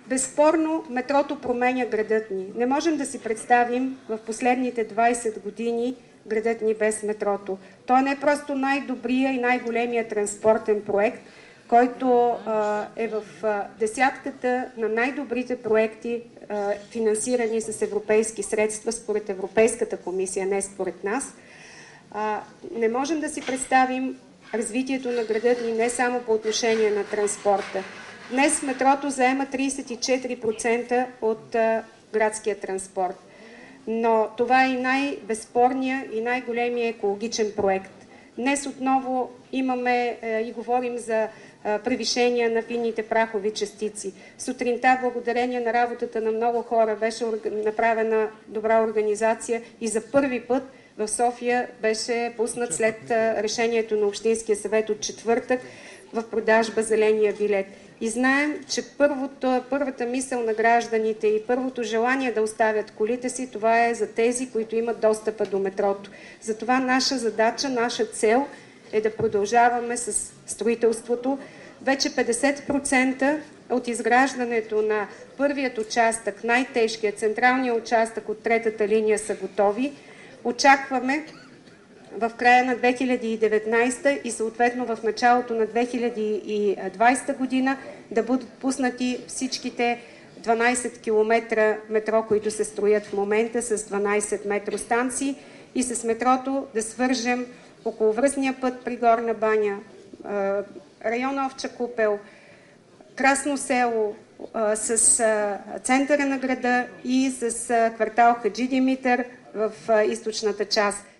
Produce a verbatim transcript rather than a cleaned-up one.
Безспорно, метрото променя градът ни. Не можем да си представим в последните двайсет години градът ни без метрото. Той не е просто най-добрия и най-големия транспортен проект, който а, е в а, десятката на най-добрите проекти, а, финансирани с европейски средства, според Европейската комисия, не според нас. А, не можем да си представим развитието на града ни не само по отношение на транспорта. Днес метрото заема трийсет и четири процента от а, градския транспорт. Но това е и най-безспорния и най-големия екологичен проект. Днес отново имаме е, и говорим за е, превишение на финните прахови частици. Сутринта, благодарение на работата на много хора, беше направена добра организация и за първи път в София беше пуснат след е, решението на Общинския съвет от четвъртък в продажба зеления билет. И знаем, че първото, първата мисъл на гражданите и първото желание да оставят колите си, това е за тези, които имат достъпа до метрото. Затова наша задача, наша цел е да продължаваме с строителството. Вече петдесет процента от изграждането на първият участък, най-тежкият, централният участък от третата линия са готови. Очакваме в края на две хиляди и деветнайсета и съответно в началото на две хиляди и двайсета година да бъдат пуснати всичките дванайсет километра метро, които се строят в момента с дванайсет метростанции и с метрото да свържем околовръстния път при Горна баня, район Овча купел, Красно село с центъра на града и с квартал Хаджи Димитър в източната част.